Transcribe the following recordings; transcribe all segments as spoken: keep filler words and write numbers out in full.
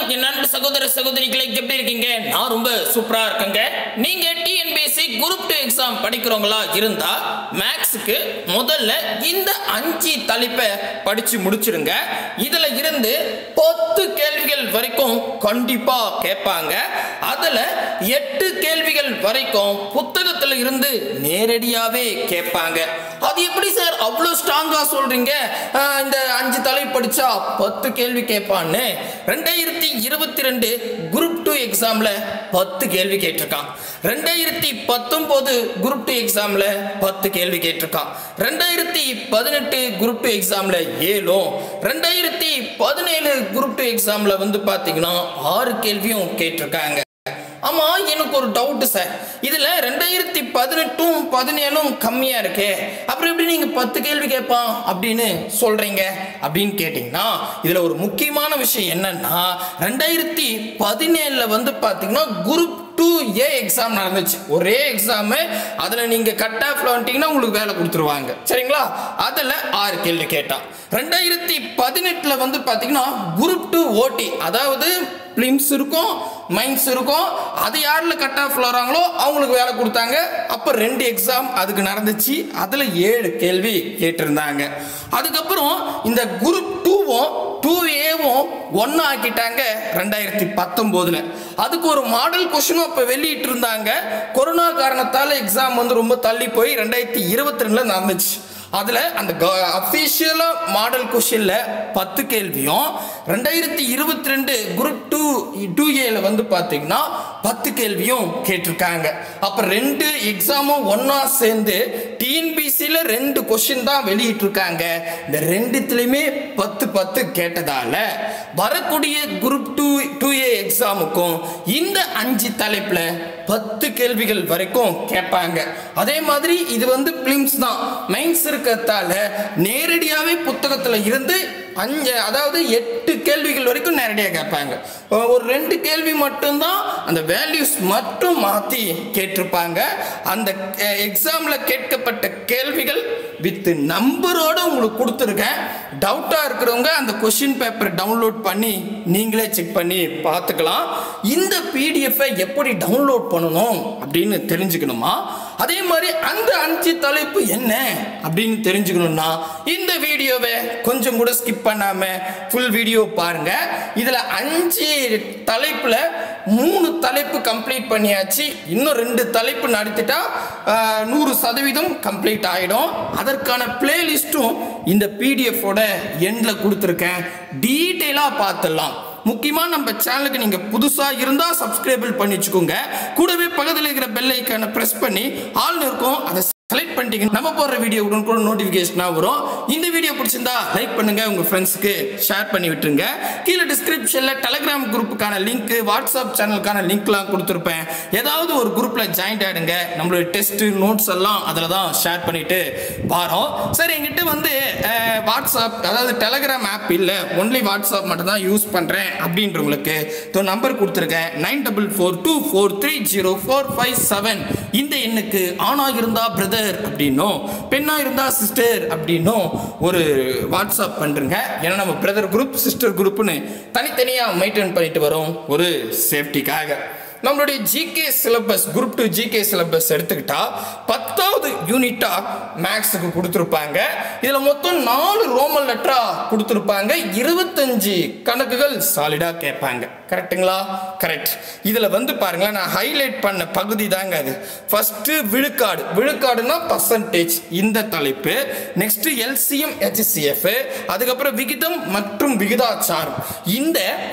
என் நண்பு சகோதர சகோதரிகளை எப்படி இருக்கீங்க? நான் ரொம்ப சூப்பரா இருக்கேங்க. நீங்க டிஎன்பிஎஸ்சி குரூப் டூ எக்ஸாம் படிக்கிறவங்களா இருந்தா மேக்ஸுக்கு முதல்ல இந்த அஞ்சு தலைப்பை படிச்சு முடிச்சிருங்க. இதுல இருந்து பத்து கேள்விகள் வரைக்கும் கண்டிப்பா கேட்பாங்க. அதுல எட்டு கேள்விகள் வரைக்கும் புத்தகத்துல இருந்து நேரடியாவே கேட்பாங்க. அது எப்படி சார் அவ்வளவு ஸ்ட்ராங்கா சொல்றீங்க? இந்த அஞ்சு தலைப்பு படிச்சா பத்து கேள்வி கேட்பான்னு ரெண்டாயிரத்தி இருபத்தி ரெண்டு குரூப் டூ எக்ஸாம்ல பத்து கேள்வி கேட்டிருக்கான். ரெண்டாயிரத்தி பத்தொன்பது குரூப் டூ எக்ஸாம்ல பத்து கேள்வி கேட்டிருக்கான். ரெண்டாயிரத்தி பதினெட்டு குரூப் டூ எக்ஸாம்ல ஏழும், ரெண்டாயிரத்தி பதினேழு குரூப் டூ எக்ஸாம்ல வந்து பாத்தீங்கன்னா ஆறு கேள்வியும் கேட்டிருக்காங்க. ஆமா, எனக்கு ஒரு டவுட் சார், இதுல ரெண்டாயிரத்தி பதினெட்டும் பதினேழும் கம்மியா இருக்கு, அப்புறம் எப்படி நீங்க பத்து கேள்வி கேட்பான் அப்படின்னு சொல்றீங்க அப்படின்னு கேட்டீங்கன்னா, இதுல ஒரு முக்கியமான விஷயம் என்னன்னா, ரெண்டாயிரத்தி பதினேழுல வந்து பாத்தீங்கன்னா குரூப் டூ ஏ எக்ஸாம் நடந்துச்சு. ஒரே எக்ஸாம், அதுல நீங்க கட் ஆஃப்ல வந்துட்டீங்கன்னா உங்களுக்கு வேலை கொடுத்துருவாங்க. சரிங்களா? அதுல ஆறு கேள்வி கேட்டான். ரெண்டாயிரத்தி பதினெட்டுல வந்து பாத்தீங்கன்னா குரூப் டூ ஓடி, அதாவது பிலிம்ஸ் இருக்கும், மைன்ஸ் இருக்கும், அது யாருல கட் ஆஃப்ல வராங்களோ அவங்களுக்கு வேலை கொடுத்தாங்க. அப்ப ரெண்டு எக்ஸாம் அதுக்கு நடந்துச்சு. அதுல ஏழு கேள்வி கேட்டிருந்தாங்க. அதுக்கப்புறம் இந்த குரூப் டூவும் டூ ஏவும் ஒன்னு ஆக்கிட்டாங்க ரெண்டாயிரத்தி பத்தொன்பதுல. அதுக்கு ஒரு மாடல் கொஸ்டினும் அப்ப வெளியிட்டு இருந்தாங்க. கொரோனா காரணத்தால எக்ஸாம் வந்து ரொம்ப தள்ளி போய் ரெண்டாயிரத்தி இருபத்தி ரெண்டுல நடந்துச்சு. அதுல அந்த அபிஷியலா மாடல் கொஸ்டின்ல பத்து கேள்வியும், ரெண்டாயிரத்தி இருபத்தி ரெண்டு குரூப் டூ டூ ஏல வந்து பாத்தீங்கன்னா பத்து கேள்வியும் கேட்டிருக்காங்க. அப்ப ரெண்டு எக்ஸாமும் ஒன்னா சேர்ந்து டிஎன்பிசில ரெண்டு கொஸ்டின் தான் வெளியிட்டு இருக்காங்க. இந்த ரெண்டுத்துலயுமே பத்து பத்து கேட்டதால வரக்கூடிய குரூப் டூ டூ ஏ எக்ஸாமுக்கும் இந்த அஞ்சு தலைப்புல பத்து கேள்விகள் வரைக்கும் கேட்பாங்க. அதே மாதிரி இது வந்து பிலிம்ஸ் தான், மைன்ஸ் இருக்கிறதால நேரடியாவே புத்தகத்துல இருந்து அஞ்சு அதாவது எட்டு கேள்விகள் வரைக்கும் நேரடியாக கேட்பாங்க. ஒரு ரெண்டு கேள்வி மட்டும்தான் அந்த வேல்யூஸ் மட்டும் மாற்றி கேட்டிருப்பாங்க. அந்த எக்ஸாம்ல கேட்கப்பட்ட கேள்விகள் வித் நம்பரோட உங்களுக்கு கொடுத்துருக்கேன். டவுட்டா இருக்கிறவங்க அந்த கொஸ்டின் பேப்பர் டவுன்லோட் பண்ணி நீங்களே செக் பண்ணி பார்த்துக்கலாம். இந்த பிடிஎஃப் எப்படி டவுன்லோட் பண்ணணும் அப்படின்னு தெரிஞ்சுக்கணுமா, அதே மாதிரி அந்த அஞ்சு தலைப்பு என்ன அப்படின்னு தெரிஞ்சுக்கணும்னா இந்த வீடியோவை கொஞ்சம் கூட ஸ்கிப் பண்ணாம ஃபுல் வீடியோ பாருங்க. இதுல அஞ்சு தலைப்புல மூணு தலைப்பு கம்ப்ளீட் பண்ணியாச்சு. இன்னும் ரெண்டு தலைப்பு நடத்திட்டா நூறு சதவீதம் கம்ப்ளீட் ஆயிடும். அதற்கான பிளேலிஸ்டும் இந்த பிடிஎஃப் ஓட எண்ட்ல கொடுத்துருக்கேன். டீட்டெயிலா பார்த்துடலாம். முக்கியமா நம்ம சேனலுக்கு நீங்க புதுசா இருந்தா சப்ஸ்கிரைப் பண்ணி வச்சுக்கோங்க. கூடவே பக்கத்தில் இருக்கிற பெல் ஐகானை பிரஸ் பண்ணி ஆல் இருக்கும், அதை செலக்ட் பண்ணிட்டீங்க நம்ம போடுற வீடியோ உடனுக்குடன் நோட்டிபிகேஷனா வரும். இந்த வீடியோ பிடிச்சிருந்தா லைக் பண்ணுங்க, உங்க ஃப்ரெண்ட்ஸ்க்கு ஷேர் பண்ணி விட்டுருங்க. கீழே டிஸ்கிரிப்ஷன்ல டெலிகிராம் குரூப்புக்கான லிங்க், வாட்ஸ்அப் சேனலுக்கான லிங்க்லாம் கொடுத்துருப்பேன். ஏதாவது ஒரு குரூப்ல ஜாயின் ஆயிடுங்க. நம்மளோட டெஸ்ட் நோட்ஸ் எல்லாம் அதில் தான் ஷேர் பண்ணிட்டு வரோம். சரி, எங்கிட்ட வந்து வாட்ஸ்அப் அதாவது டெலிகிராம் ஆப் இல்லை, ஒன்லி வாட்ஸ்அப் மட்டும் தான் யூஸ் பண்றேன் அப்படின்றவங்களுக்கு நம்பர் கொடுத்துருக்கேன். Nine double four two four three zero four five seven. இந்த எண்ணுக்கு ஆனா இருந்தா பிரதர் அப்படின்னும், பெண்ணா இருந்தா சிஸ்டர் அப்படின்னும் ஒரு வாட்ஸ்அப் பண்றீங்க. ஏன்னா நம்ம பிரதர் குரூப் சிஸ்டர் குரூப்னு தனித்தனியா மெயின்டைன் பண்ணிட்டு வரோம் ஒரு சேஃப்டிக்காக. நம்மளுடைய GK syllabus group two GK syllabus எடுத்துக்கிட்டா பத்தாவது யூனிட்டா மேக்ஸுக்கு கொடுத்துருப்பாங்க. இதுல மொத்தம் நாலு ரோமன் லெட்டரா கொடுத்துருப்பாங்க. இருபத்தஞ்சு கணக்குகள் சாலிடா கேட்பாங்க. கரெக்டுங்களா? கரெக்ட். இதுல வந்து பாருங்க, நான் ஹைலைட் பண்ண பகுதி தாங்க அது. ஃபர்ஸ்ட் விழுக்காடு, விழுக்காடுனா பர்சன்டேஜ் இந்த தலைப்பு. நெக்ஸ்ட் எல்சிஎம் ஹெச்சிஎஃப், அதுக்கப்புறம் விகிதம் மற்றும் விகிதாச்சாரம். இந்த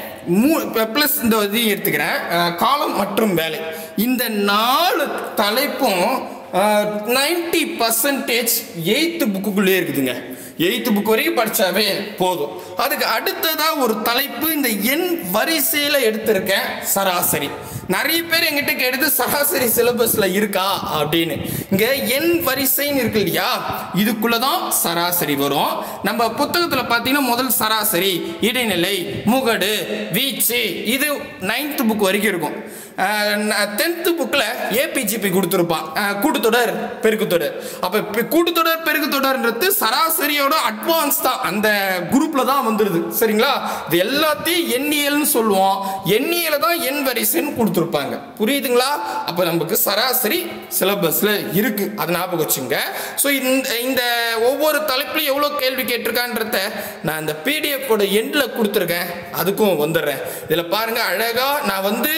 பிளஸ் இந்த இதையும் எடுத்துக்கிறேன், காலம் மற்றும் வேலை. இந்த நாலு தலைப்பும் நைன்டி பர்சன்டேஜ் எயித்து புக்குள்ளே இருக்குதுங்க. எயித்து புக் வரைக்கும் படிச்சாவே போதும். அதுக்கு அடுத்ததா ஒரு தலைப்பு இந்த எண் வரிசையில எடுத்திருக்கேன், சராசரி. நிறைய பேர் எங்கிட்ட கேட்டது சராசரி சிலபஸ்ல இருக்கா அப்படின்னு. இங்க எண் வரிசைன்னு இருக்கு இல்லையா, இதுக்குள்ளதான் சராசரி வரும். நம்ம புத்தகத்துல பாத்தீங்கன்னா முதல் சராசரி, இடைநிலை, முகடு, வீச்சு, இது நைன்த் புக் வரைக்கும் இருக்கும். டென்த் புக்ல ஏபிஜிபி கொடுத்துருப்பான், கூட்டுத்தொடர் பெருக்குத்தொடர். அப்ப கூட்டுத்தொடர் பெருக்குத்தொடர்ன்றது சராசரியோட தேரியோட அட்வான்ஸ் தான் அந்த குரூப்ல தான் வந்துருது. சரிங்களா? இது எல்லாத்தையும் எண்ணியல்னு சொல்லுவோம். எண்ணியல தான் எண் வரிசைன்னு கொடுத்துருப்பாங்க. புரியுதுங்களா? அப்ப நமக்கு சராசரி சிலபஸ்ல இருக்கு, அது ஞாபகம் வச்சுங்க. ஸோ இந்த இந்த ஒவ்வொரு தலைப்புலையும் எவ்வளோ கேள்வி கேட்டிருக்கான்றத நான் இந்த பிடிஎஃப் ஓட எண்டில் கொடுத்துருக்கேன், அதுக்கும் வந்துடுறேன். இதில் பாருங்க, அழகா நான் வந்து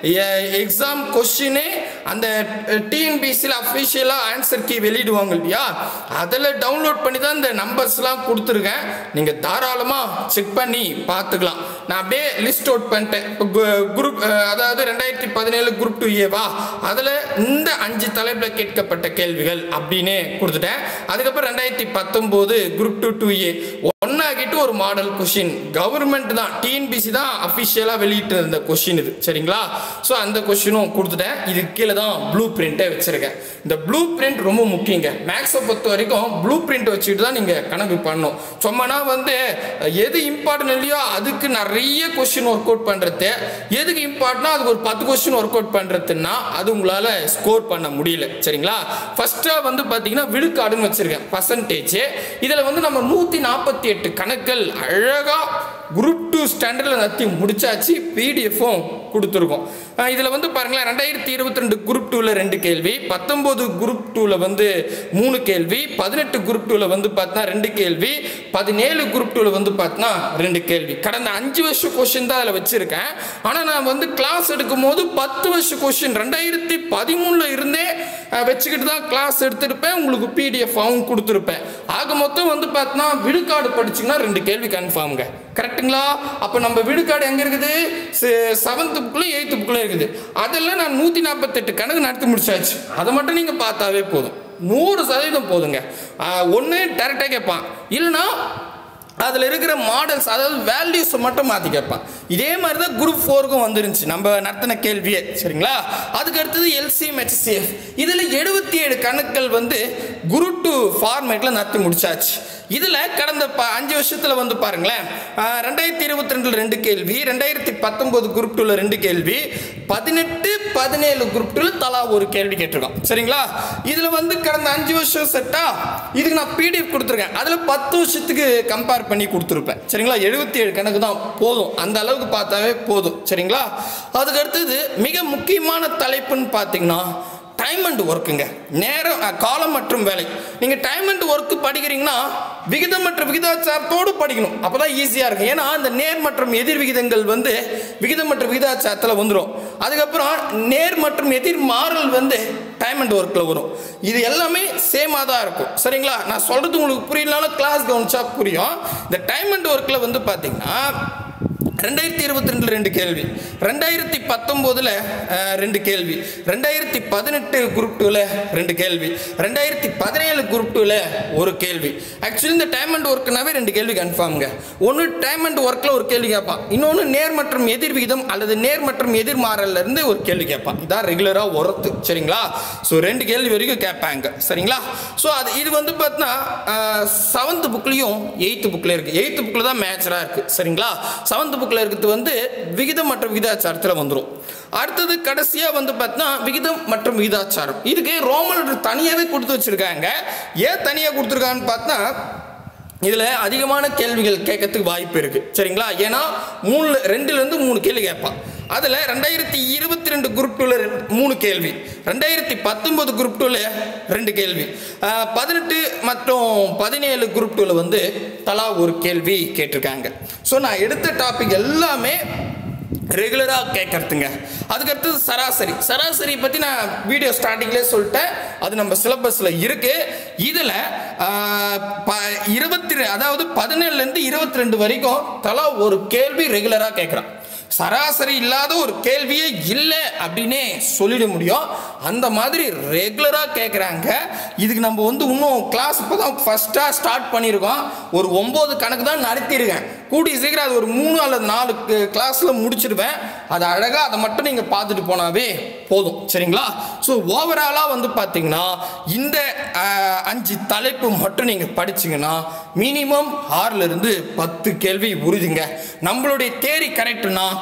எக்ஸாம் கொஸ்டினே அந்த டிஎன்பிசியில் அஃபிஷியலாக ஆன்சர் கீ வெளியிடுவாங்க இல்லையா, அதில் டவுன்லோட் பண்ணி தான் இந்த நம்பர்ஸ்லாம் கொடுத்துருக்கேன். நீங்கள் தாராளமாக செக் பண்ணி பார்த்துக்கலாம். நான் அப்படியே லிஸ்ட் அவுட் பண்ணிட்டேன். குரூப் அதாவது ரெண்டாயிரத்தி பதினேழு குரூப் டூ ஏவா, அதில் இந்த அஞ்சு தலைப்பில் கேட்கப்பட்ட கேள்விகள் அப்படின்னு கொடுத்துட்டேன். அதுக்கப்புறம் ரெண்டாயிரத்தி பத்தொம்போது குரூப் டூ டூ ஏ ஒன்னாகிட்டு ஒரு மாடல் கொஸ்டின், கவர்மெண்ட் தான் டிஎன்பிசி தான் அஃபிஷியலாக வெளியிட்டு இருந்த கொஸ்டின் இது. சரிங்களா? ஸோ அந்த கொஸ்டினும் கொடுத்துட்டேன். இது கீழே தான் ப்ளூ பிரிண்ட்டை வச்சிருக்கேன். இந்த ப்ளூ பிரிண்ட் ரொம்ப முக்கியங்க. மேக்ஸை பொறுத்த வரைக்கும் ப்ளூ பிரிண்ட் வச்சுட்டு தான் நீங்கள் கணக்கு பண்ணணும். சும்மானா வந்து எது இம்பார்ட்டன்ட் இல்லையோ அதுக்கு நிறைய கொஸ்டின் ஒர்க் அவுட் பண்ணுறது, எதுக்கு இம்பார்ட்டன்ட்னா அதுக்கு ஒரு பத்து கொஸ்டின் ஒர்க் அவுட் பண்ணுறதுன்னா அது உங்களால் ஸ்கோர் பண்ண முடியல. சரிங்களா? ஃபர்ஸ்ட்டாக வந்து பார்த்தீங்கன்னா விழுக்காடுன்னு வச்சுருக்கேன், பர்சன்டேஜ். இதில் வந்து நம்ம நூற்றி நாற்பத்தி எட்டு கணக்குகள் அழகாக குரூப் டூ ஸ்டாண்டர்டில் நடத்தி முடிச்சாச்சு. பிடிஎஃப்பும் கொடுத்துருக்கோம். இதில் வந்து பாருங்களேன், ரெண்டாயிரத்தி இருபத்தி ரெண்டு குரூப் டூவில் ரெண்டு கேள்வி, பத்தொம்போது குரூப் டூவில் வந்து மூணு கேள்வி, பதினெட்டு குரூப் டூவில் வந்து பார்த்தா ரெண்டு கேள்வி, பதினேழு குரூப் டூவில் வந்து பார்த்தா ரெண்டு கேள்வி. கடந்த அஞ்சு வருஷம் கொஸ்டின் தான் அதில் வச்சுருக்கேன். ஆனால் நான் வந்து கிளாஸ் எடுக்கும் போது பத்து வருஷம் கொஸ்டின் ரெண்டாயிரத்தி பதிமூணில் இருந்தே வச்சுக்கிட்டு தான் கிளாஸ் எடுத்துருப்பேன். உங்களுக்கு பிடிஎஃபாகவும் கொடுத்துருப்பேன். ஆக மொத்தம் வந்து பார்த்தா விழுக்காடு படிச்சிங்கன்னா ரெண்டு கேள்வி கன்ஃபார்முங்க. கரெக்டுங்களா? அப்போ நம்ம விழுக்காடு எங்கே இருக்குது? செவன்த் புக்கில் எயித்து புக்கில் இருக்குது. அதெல்லாம் நான் நூற்றி நாற்பத்தெட்டு கணக்கு நடத்தி முடிச்சாச்சு. அதை மட்டும் நீங்கள் பார்த்தாவே போதும், நூறு சதவீதம் போதுங்க. ஒன்று டேரெக்டாக கேட்பான், இல்லைன்னா அதில் இருக்கிற மாடல்ஸ் அதாவது வேல்யூஸை மட்டும் மாற்றி கேட்பான். இதே மாதிரி தான் குரூப் ஃபோருக்கும் வந்துருந்துச்சு நம்ம நடத்தின கேள்வியே. சரிங்களா? அதுக்கு அடுத்தது எல்சிஎம் ஹெச்சிஎஃப். இதில் எழுபத்தி ஏழு கணக்குகள் வந்து குரூப் டூ ஃபார்மேட்டில் நடத்தி முடிச்சாச்சு. இதில் கடந்த ப அஞ்சு வருஷத்தில் வந்து பாருங்களேன், ரெண்டாயிரத்தி இருபத்தி ரெண்டில் ரெண்டு கேள்வி, ரெண்டாயிரத்தி பத்தொம்போது குரூப் டூவில் ரெண்டு கேள்வி, பதினெட்டு பதினேழு குரூப் டூவில் தலா ஒரு கேள்வி கேட்டிருக்கோம். சரிங்களா? இதில் வந்து கடந்த அஞ்சு வருஷம் செட்டா இதுக்கு நான் பிடிஎஃப் கொடுத்துருக்கேன். அதில் பத்து வருஷத்துக்கு கம்பேர் பண்ணி கொடுத்துருப்பேன். சரிங்களா? எழுபத்தி ஏழு கணக்கு தான் போதும், அந்த அளவுக்கு பார்த்தாவே போதும். சரிங்களா? அதுக்கு அடுத்தது மிக முக்கியமான தலைப்புன்னு பார்த்தீங்கன்னா டைம் அண்ட் ஒர்க்குங்க. நேரம், காலம் மற்றும் வேலை. நீங்கள் டைம் அண்ட் ஒர்க்கு படிக்கிறீங்கன்னா விகிதம் மற்றும் விகிதாச்சாரத்தோடு படிக்கணும், அப்போ தான் ஈஸியாக இருக்கும். ஏன்னா அந்த நேர் மற்றும் எதிர் விகிதங்கள் வந்து விகிதம் மற்றும் விகிதாச்சாரத்தில் வந்துடும். அதுக்கப்புறம் நேர் மற்றும் எதிர் மாறல் வந்து டைம் அண்ட் ஒர்க்கில் வரும். இது எல்லாமே சேமாக தான் இருக்கும். சரிங்களா? நான் சொல்கிறது உங்களுக்கு புரியலனாலும் கிளாஸ் கவனிச்சா புரியும். இந்த டைம் அண்ட் ஒர்க்கில் வந்து பார்த்தீங்கன்னா ரெண்டாயிரத்தி இருபத்தி ரெண்டில் ரெண்டு கேள்வி, ரெண்டாயிரத்தி பத்தொம்போதில் ரெண்டு கேள்வி, ரெண்டாயிரத்தி பதினெட்டு குரூப் டூவில் ரெண்டு கேள்வி, ரெண்டாயிரத்தி பதினேழு குரூப் டூவில் ஒரு கேள்வி. ஆக்சுவலி இந்த டைம் அண்ட் ஒர்க்குனாவே ரெண்டு கேள்வி கன்ஃபார்முங்க. ஒன்று டைம் அண்ட் ஒர்க்கில் ஒரு கேள்வி கேட்பான், இன்னொன்று நேர் மற்றும் எதிர் விகிதம் அல்லது நேர் மற்றும் எதிர் மாறல்ல இருந்து ஒரு கேள்வி கேட்பான். இதான் ரெகுலராக ஒர்த்து. சரிங்களா? ஸோ ரெண்டு கேள்வி வரைக்கும் கேட்பாங்க. சரிங்களா? ஸோ அது இது வந்து பார்த்தீங்கன்னா செவன்த் புக்லேயும் எயித்து புக்கில் இருக்குது. எயித்து புக்கில் தான் மேட்சராக இருக்குது. சரிங்களா? செவன்த் புக்கில் இருக்கிறது வந்து விகிதம் மற்றும் விகிதாச்சாரத்தில் வந்துடும். அடுத்தது கடைசியாக வந்து பார்த்தீங்கன்னா விகிதம் மற்றும் விகிதாச்சாரம். இதுக்கு ரோமன் தனியாகவே கொடுத்து வச்சுருக்காங்க. ஏன் தனியாக கொடுத்துருக்காங்கன்னு பார்த்தா இதில் அதிகமான கேள்விகள் கேட்கறதுக்கு வாய்ப்பு இருக்குது. சரிங்களா? ஏன்னா மூணு ரெண்டுலேருந்து மூணு கேள்வி கேட்பான். அதில் ரெண்டாயிரத்தி இருபத்தி ரெண்டு குரூப் டூவில் மூணு கேள்வி, ரெண்டாயிரத்தி பத்தொன்பது குரூப் டூவில் ரெண்டு கேள்வி, பதினெட்டு மற்றும் பதினேழு குரூப் டூவில் வந்து தலா ஒரு கேள்வி கேட்டிருக்காங்க. ஸோ நான் எடுத்த டாபிக் எல்லாமே ரெகுலராக கேட்கறதுங்க. அதுக்கடுத்தது சராசரி. சராசரி பற்றி நான் வீடியோ ஸ்டார்டிங்லேயே சொல்லிட்டேன், அது நம்ம சிலபஸில் இருக்குது. இதில் இருபத்தி அதாவது பதினேழுலேருந்து இருபத்தி ரெண்டு வரைக்கும் தலா ஒரு கேள்வி ரெகுலராக கேட்குறான். சராசரி இல்லாத ஒரு கேள்வியே இல்லை அப்படின்னே சொல்லிட முடியும். அந்த மாதிரி ரெகுலராக கேட்குறாங்க. இதுக்கு நம்ம வந்து இன்னும் கிளாஸ் இப்போ தான் ஃபஸ்ட்டாக ஸ்டார்ட் பண்ணியிருக்கோம். ஒரு ஒம்பது கணக்கு தான் நடத்தியிருக்கேன். கூடிய சீக்கிரம் அது ஒரு மூணு அல்லது நாலு கிளாஸில் முடிச்சிடுவேன். அது அழகாக அதை மட்டும் நீங்கள் பார்த்துட்டு போனாவே போதும். சரிங்களா? ஸோ ஓவராலாக வந்து பார்த்தீங்கன்னா இந்த அஞ்சு தலைப்பு மட்டும் நீங்கள் படிச்சிங்கன்னா மினிமம் ஆறுலேருந்து பத்து கேள்வி உறுதிங்க. நம்மளுடைய தேரி கரெக்டுனா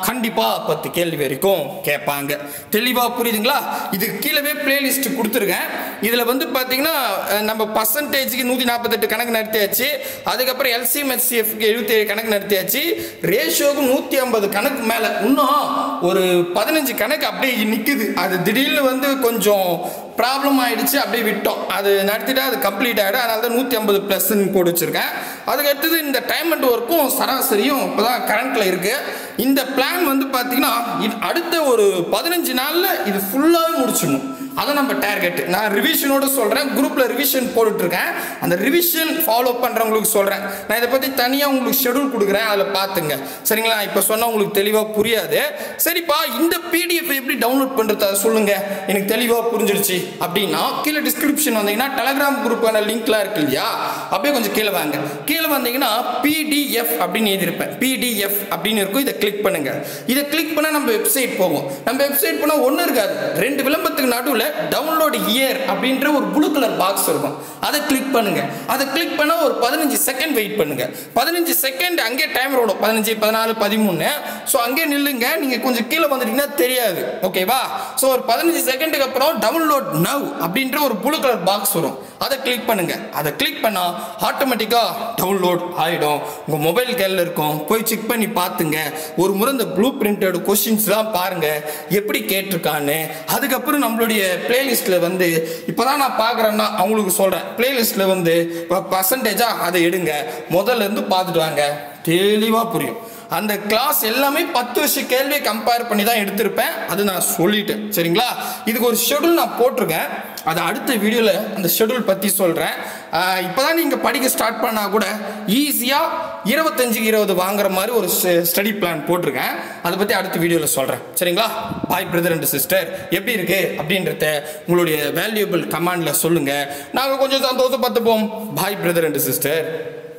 கண்டிப்பாக பத்து கேள்வி வரைக்கும் கேட்பாங்க. தெளிவாக புரியுதுங்களா? இது கீழே பிளேலிஸ்ட் கொடுத்துருக்கேன். இதில் வந்து பார்த்தீங்கன்னா நம்ம பர்சன்டேஜுக்கு நூற்றி நாற்பத்தெட்டு கணக்கு நடத்தியாச்சு. அதுக்கப்புறம் எல்சிஎம் ஹெச்சிஎஃப்க்கு எழுபத்தி ஏழு கணக்கு நடத்தியாச்சு. ரேஷியோக்கு நூற்றி ஐம்பது கணக்கு மேலே இன்னும் ஒரு பதினஞ்சு கணக்கு அப்படியே நிற்குது. அது திடீர்னு வந்து கொஞ்சம் ப்ராப்ளம் ஆகிடுச்சு, அப்படியே விட்டோம். அது நடத்திட்டா அது கம்ப்ளீட் ஆகிடும். அதனால தான் நூற்றி ஐம்பது ப்ளஸ்ன்னு போட்டு வச்சுருக்கேன். அதுக்கு அடுத்தது இந்த டைம் அண்ட் ஒர்க்கும் சராசரியும் இப்போ தான் கரண்ட்டில் இருக்குது. இந்த பிளான் வந்து பார்த்தீங்கன்னா அடுத்த ஒரு பதினஞ்சு நாளில் இது ஃபுல்லாகவே முடிச்சிடணும். அதை நம்ம டார்கெட். நான் ரிவிஷனோட சொல்கிறேன், குரூப்பில் ரிவிஷன் போட்டுட்ருக்கேன். அந்த ரிவிஷன் ஃபாலோ பண்ணுறவங்களுக்கு சொல்கிறேன். நான் இதை பற்றி தனியாக உங்களுக்கு ஷெடியூல் கொடுக்குறேன், அதில் பார்த்துங்க. சரிங்களா? இப்போ சொன்னால் உங்களுக்கு தெளிவாக புரியாது. சரிப்பா, இந்த பிடிஎஃப் எப்படி டவுன்லோட் பண்ணுறது அதை சொல்லுங்கள், எனக்கு தெளிவாக புரிஞ்சிருச்சு அப்படின்னா கீழே டிஸ்கிரிப்ஷன் வந்தீங்கன்னா டெலகிராம் குரூப்பான லிங்க்லாம் இருக்கு இல்லையா, அப்படியே கொஞ்சம் கீழே வாங்க. கீழே வந்தீங்கன்னா பிடிஎஃப் அப்படின்னு எழுதியிருப்பேன். பிடிஎஃப் அப்படின்னு இருக்கும். இதை கிளிக் பண்ணுங்க. இதை கிளிக் பண்ணால் நம்ம வெப்சைட் போகும். நம்ம வெப்சைட் போனால் ஒன்றும் இருக்காது. ரெண்டு விளம்பரத்துக்கு நடுவில் டவுன்லோட் இயர் அப்படின்ற ஒரு ப்ளூ கலர் பாக்ஸ் இருக்கும். அதை கிளிக் பண்ணுங்க. அதை கிளிக் பண்ணா ஒரு பதினஞ்சு செகண்ட் வெயிட் பண்ணுங்க. பதினஞ்சு செகண்ட் அங்கே டைம் ஓடும். பதினஞ்சு பதினாலு பதிமூணு. ஸோ அங்கே நில்லுங்க. நீங்க கொஞ்சம் கீழே வந்துட்டீங்கன்னா தெரியாது. ஓகேவா? ஸோ ஒரு பதினஞ்சு செகண்டுக்கு அப்புறம் டவுன்லோட் நவ் அப்படின்ற ஒரு ப்ளூ கலர் பாக்ஸ் வரும். அதை கிளிக் பண்ணுங்க. அதை கிளிக் பண்ணா ஆட்டோமேட்டிக்கா டவுன்லோட் ஆயிடும். உங்க மொபைல் கையில் இருக்கும். போய் செக் பண்ணி பார்த்துங்க. ஒரு முறை இந்த ப்ளூ பிரிண்டட் கொஸ்டின்ஸ்லாம் பாருங்க எப்படி கேட்டிருக்கான்னு. அதுக்கப்புறம் நம்மளுடைய பிளேலிஸ்ட்டில் வந்து இப்போ தான் நான் பார்க்குறேன்னா அவங்களுக்கு சொல்கிறேன். பிளேலிஸ்ட்டில் வந்து பர்சன்டேஜாக அதை எடுங்க. முதல்ல இருந்து பார்த்துட்டு வாங்க, தெளிவாக புரியும். அந்த கிளாஸ் எல்லாமே பத்து வருஷ கேள்வியை கம்பேர் பண்ணி தான் எடுத்திருப்பேன். அது நான் சொல்லிட்டேன். சரிங்களா? இதுக்கு ஒரு ஷெடியூல் நான் போட்டிருக்கேன். அதை அடுத்த வீடியோவில் அந்த ஷெடியூல் பற்றி சொல்கிறேன். இப்போ தான் நீங்கள் படிக்க ஸ்டார்ட் பண்ணால் கூட ஈஸியாக இருபத்தஞ்சுக்கு இருபது வாங்குற மாதிரி ஒரு ஸ்டடி பிளான் போட்டிருக்கேன். அதை பற்றி அடுத்த வீடியோவில் சொல்கிறேன். சரிங்களா? பாய் பிரதர் அண்ட் சிஸ்டர், எப்படி இருக்கு அப்படின்றத உங்களுடைய வேல்யூபிள் கமெண்டில் சொல்லுங்கள். நாங்கள் கொஞ்சம் சந்தோஷப்பட்டுப்போம். Bye brother and sister.